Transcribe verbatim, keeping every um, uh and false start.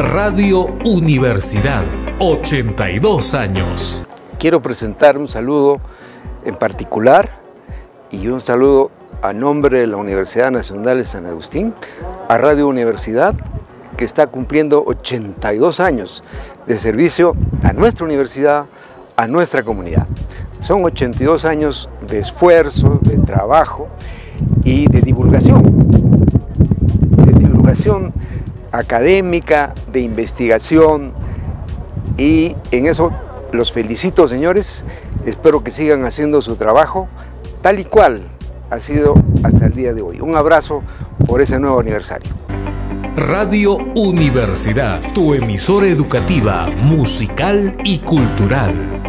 Radio Universidad, ochenta y dos años. Quiero presentar un saludo en particular y un saludo a nombre de la Universidad Nacional de San Agustín, a Radio Universidad, que está cumpliendo ochenta y dos años de servicio a nuestra universidad, a nuestra comunidad. Son ochenta y dos años de esfuerzo, de trabajo y de divulgación, de divulgación académica, de investigación, y en eso los felicito, señores. Espero que sigan haciendo su trabajo tal y cual ha sido hasta el día de hoy. Un abrazo por ese nuevo aniversario. Radio Universidad, tu emisora educativa, musical y cultural.